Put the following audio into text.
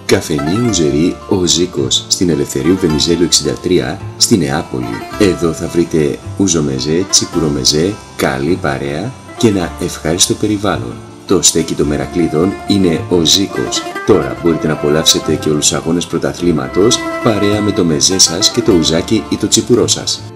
Καφενείο Ουζερί ο Ζήκος στην Ελευθερίου Βενιζέλου 63 στη Νεάπολη. Εδώ θα βρείτε ουζομεζέ, τσιπουρομεζέ, καλή παρέα και ένα ευχάριστο περιβάλλον. Το στέκι των Μερακλείδων είναι ο Ζήκος. Τώρα μπορείτε να απολαύσετε και όλους τους αγώνες πρωταθλήματος παρέα με το μεζέ σας και το ουζάκι ή το τσιπουρό σας.